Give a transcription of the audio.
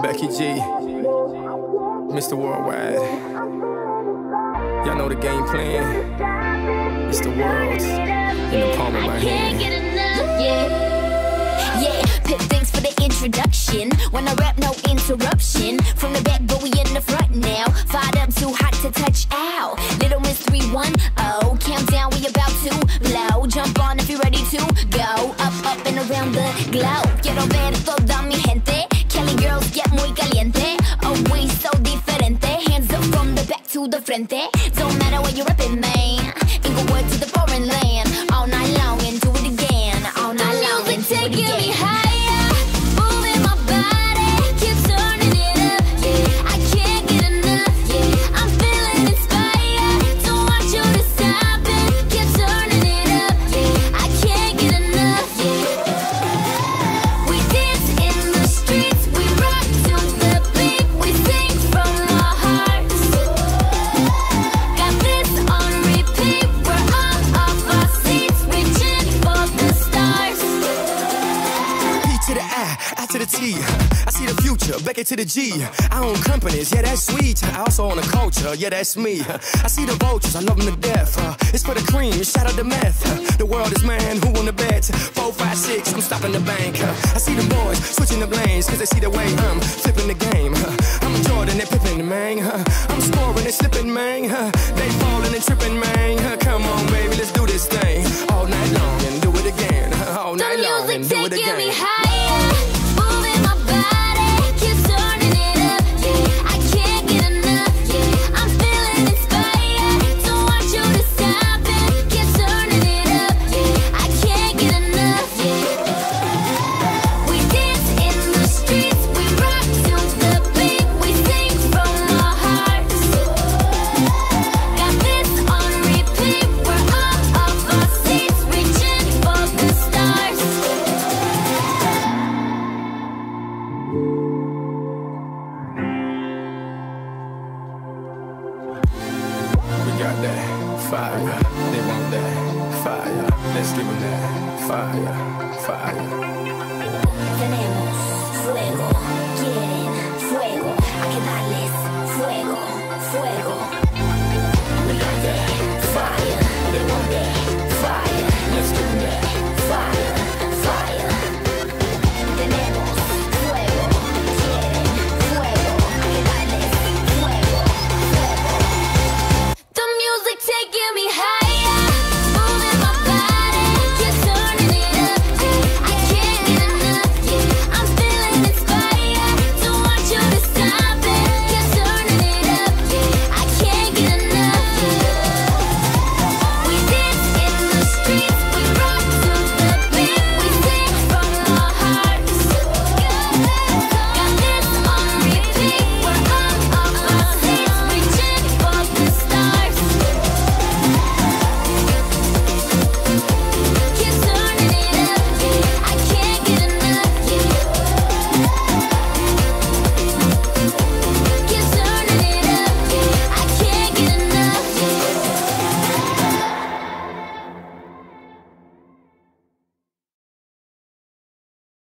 Becky G, Mr. Worldwide. Y'all know the game plan. It's the world in the palm of my hand. Can't get enough, yeah. Pip, thanks for the introduction. When I rap, no interruption. From the back, but we in the front now. Fired up, too hot to touch out. Little Miss 310, countdown, we about to blow. Jump on if you're ready to go. Up and around the globe. Quiero ver toda mi gente. Cali girls get muy caliente. Oh, we so diferente. Hands up from the back to the frente. Don't matter where you're rapping, man. Inglewood to the foreign land. All night long and do it again. All night long and do it again. Me higher, moving my body, keep turning it up. Yeah, I can't get enough. Yeah, I'm feeling inspired. Don't want you to stop it. Keep turning it up. Yeah, I can't get enough. Yeah, we dance in the streets, we rock to the beat, we sing from our hearts. Got this on repeat, we're all off our seats, reaching for the stars. P to the I to the T. I see the future, Becky to the G. I own companies, yeah, that's sweet. I also own a culture, yeah, that's me. I see the vultures, I love them to death. It's for the cream, shout out the meth. The world is man, who on the bet? 4, 5, 6, I'm stopping the bank. I see the boys switching the lanes, cause they see the way I'm flipping the game. I'm Jordan, they're pippin', man. I'm scoring, they're slipping, man. They falling and tripping, man. Come on, baby, let's do this thing. All night long and do it again. All night long and do it again. Me higher, moving my body, keep turning it up. Yeah, I can't get enough. Yeah, I'm feeling inspired. Don't want you to stop it. Keep turning it up. Yeah, I can't get enough. Yeah, we dance in the streets, we rock to the beat, we sing from our hearts. Got this on repeat, we're all off our seats, reaching for the stars. We got that fire, they want that fire. Let's give them that fire, fire.